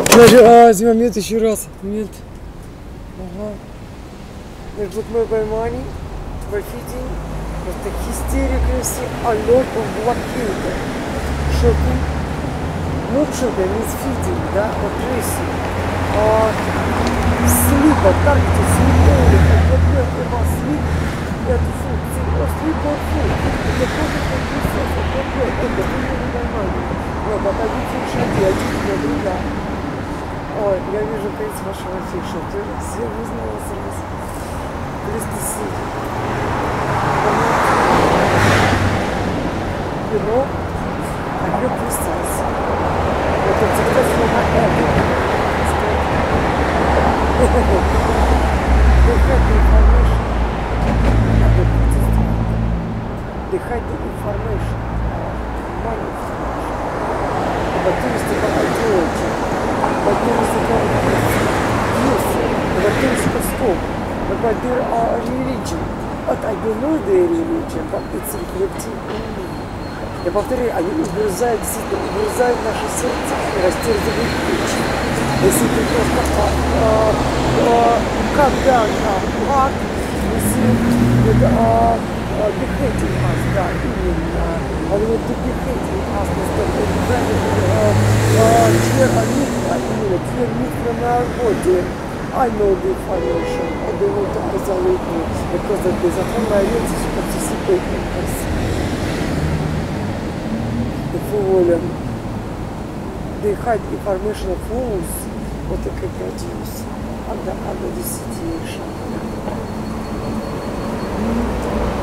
Значит, момент еще раз. Момент. Ага. Значит, вот мы поймали граффити. Просто hysterically a lot of blockade. Shopping. Not shopping, it's feeding, да, aggressive. Sleep, targeted sleep only. What we have about sleep, that food. Sleep or food. Это тоже как бизнес, это тоже нормально. Вот, а один шаги, один для друга. Ой, я вижу конец вашего афиша. Я узнала сразу. Крестосить. You know, I feel precise. Это всегда слово «это». They had the information. They had the information. Money information. But touristic ideology. But touristic views. But touristic custom. But their religion. But I don't know their religion, but it's reflecting in me. Я повторяю, они угрызают, действительно угрызают наше сердце и растерзывают плечи. Если ты просто как down heart, если beheading us, да, именно. Они вот beheading us, clear meat from our body. I know the information, and they want to isolate me because of this. At home, I need to participate in this. They hide information of fools, what they can produce under the situation.